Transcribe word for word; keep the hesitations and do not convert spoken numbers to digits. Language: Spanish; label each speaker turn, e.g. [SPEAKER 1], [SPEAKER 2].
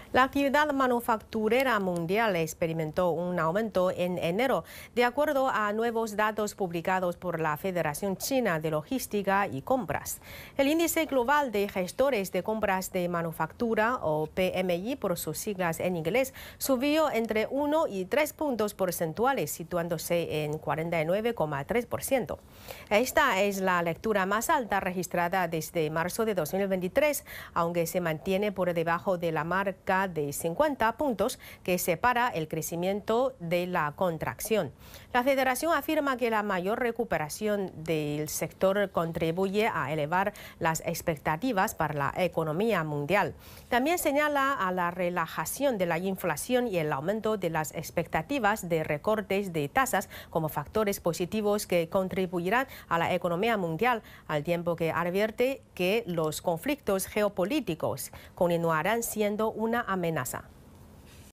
[SPEAKER 1] La actividad manufacturera mundial experimentó un aumento en enero, de acuerdo a nuevos datos publicados por la Federación China de Logística y Compras. El índice global de gestores de compras de manufactura, o P M I por sus siglas en inglés, subió entre uno y tres puntos porcentuales, situándose en cuarenta y nueve coma tres por ciento. Esta es la lectura más alta registrada desde marzo de dos mil veintitrés, aunque se mantiene por debajo de la marca de cincuenta puntos que separa el crecimiento de la contracción. La Federación afirma que la mayor recuperación del sector contribuye a elevar las expectativas para la economía mundial. También señala a la relajación de la inflación y el aumento de las expectativas de recortes de tasas como factores positivos que contribuirán a la economía mundial, al tiempo que advierte que los conflictos geopolíticos continuarán siendo una amenaza.